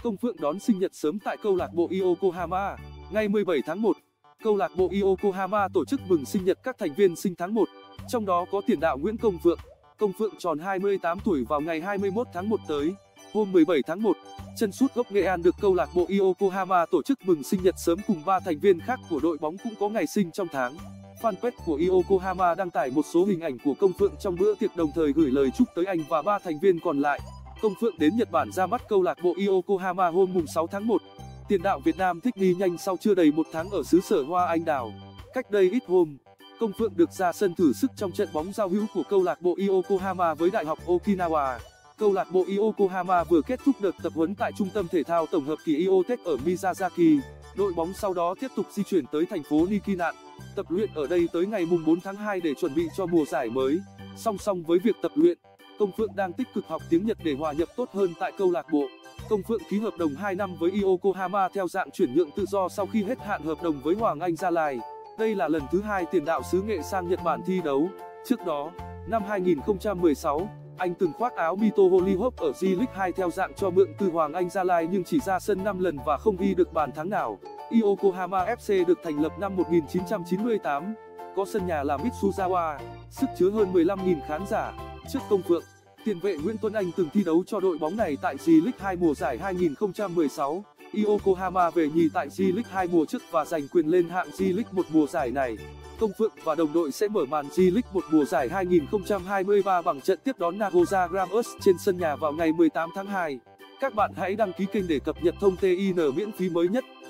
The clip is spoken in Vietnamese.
Công Phượng đón sinh nhật sớm tại câu lạc bộ Yokohama. Ngày 17 tháng 1, câu lạc bộ Yokohama tổ chức mừng sinh nhật các thành viên sinh tháng 1, trong đó có tiền đạo Nguyễn Công Phượng. Công Phượng tròn 28 tuổi vào ngày 21 tháng 1 tới. Hôm 17 tháng 1, chân sút gốc Nghệ An được câu lạc bộ Yokohama tổ chức mừng sinh nhật sớm cùng 3 thành viên khác của đội bóng cũng có ngày sinh trong tháng. Fanpage của Yokohama đăng tải một số hình ảnh của Công Phượng trong bữa tiệc, đồng thời gửi lời chúc tới anh và 3 thành viên còn lại. Công Phượng đến Nhật Bản ra mắt câu lạc bộ Yokohama hôm 6 tháng 1. Tiền đạo Việt Nam thích nghi nhanh sau chưa đầy 1 tháng ở xứ sở hoa anh đào. Cách đây ít hôm, Công Phượng được ra sân thử sức trong trận bóng giao hữu của câu lạc bộ Yokohama với Đại học Okinawa. Câu lạc bộ Yokohama vừa kết thúc đợt tập huấn tại trung tâm thể thao tổng hợp kỳ Iotech ở Miyazaki. Đội bóng sau đó tiếp tục di chuyển tới thành phố Nikinan, tập luyện ở đây tới ngày 4 tháng 2 để chuẩn bị cho mùa giải mới. Song song với việc tập luyện, Công Phượng đang tích cực học tiếng Nhật để hòa nhập tốt hơn tại câu lạc bộ. Công Phượng ký hợp đồng 2 năm với Yokohama theo dạng chuyển nhượng tự do sau khi hết hạn hợp đồng với Hoàng Anh Gia Lai. Đây là lần thứ 2 tiền đạo xứ Nghệ sang Nhật Bản thi đấu. Trước đó, năm 2016, anh từng khoác áo Mito Hollyhock ở J-League 2 theo dạng cho mượn từ Hoàng Anh Gia Lai nhưng chỉ ra sân 5 lần và không ghi được bàn thắng nào. Yokohama FC được thành lập năm 1998, có sân nhà là Mitsuzawa, sức chứa hơn 15.000 khán giả. Trước Công Phượng, tiền vệ Nguyễn Tuấn Anh từng thi đấu cho đội bóng này tại J-League 2 mùa giải 2016. Yokohama về nhì tại J-League 2 mùa trước và giành quyền lên hạng J-League 1 mùa giải này. Công Phượng và đồng đội sẽ mở màn J-League 1 mùa giải 2023 bằng trận tiếp đón Nagoya Grampus trên sân nhà vào ngày 18 tháng 2. Các bạn hãy đăng ký kênh để cập nhật thông tin miễn phí mới nhất.